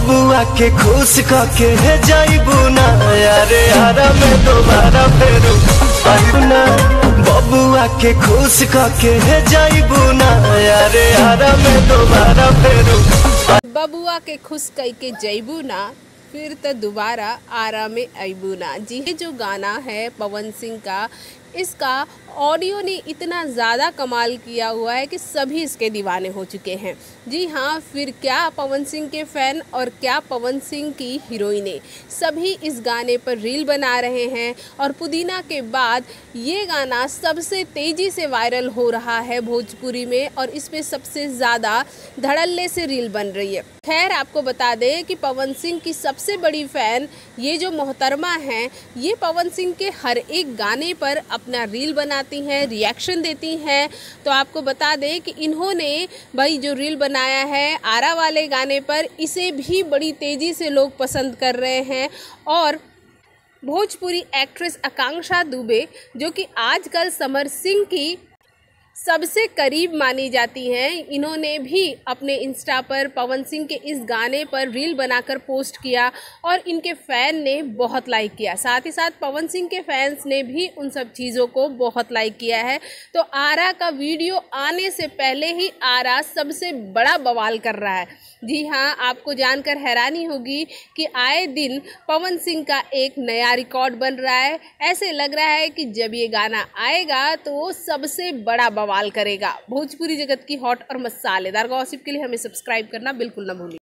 बबुआ के खुश करके है जाइबू ना यारे यारा में दोबारा फेरू आइबू ना। बबुआ के खुश करके है जाइबू ना यारे यारा में दोबारा फेरू। बबुआ के खुश करके जइबू ना फिर तो दोबारा आरा में अबू ना। जी, ये जो गाना है पवन सिंह का, इसका ऑडियो ने इतना ज़्यादा कमाल किया हुआ है कि सभी इसके दीवाने हो चुके हैं। जी हाँ, फिर क्या पवन सिंह के फ़ैन और क्या पवन सिंह की हीरोइनें, सभी इस गाने पर रील बना रहे हैं। और पुदीना के बाद ये गाना सबसे तेज़ी से वायरल हो रहा है भोजपुरी में, और इसमें सबसे ज़्यादा धड़ल्ले से रील बन रही है। खैर, आपको बता दें कि पवन सिंह की सबसे बड़ी फ़ैन ये जो मोहतरमा हैं, ये पवन सिंह के हर एक गाने पर अपना रील बनाती हैं, रिएक्शन देती हैं। तो आपको बता दें कि इन्होंने भाई जो रील बनाया है आरा वाले गाने पर, इसे भी बड़ी तेज़ी से लोग पसंद कर रहे हैं। और भोजपुरी एक्ट्रेस आकांक्षा दुबे, जो कि आजकल समर सिंह की सबसे करीब मानी जाती हैं, इन्होंने भी अपने इंस्टा पर पवन सिंह के इस गाने पर रील बनाकर पोस्ट किया और इनके फ़ैन ने बहुत लाइक किया। साथ ही साथ पवन सिंह के फैंस ने भी उन सब चीज़ों को बहुत लाइक किया है। तो आरा का वीडियो आने से पहले ही आरा सबसे बड़ा बवाल कर रहा है। जी हाँ, आपको जानकर हैरानी होगी कि आए दिन पवन सिंह का एक नया रिकॉर्ड बन रहा है। ऐसे लग रहा है कि जब ये गाना आएगा तो वो सबसे बड़ा बवाल करेगा। भोजपुरी जगत की हॉट और मसालेदार गॉसिप के लिए हमें सब्सक्राइब करना बिल्कुल ना भूलिए।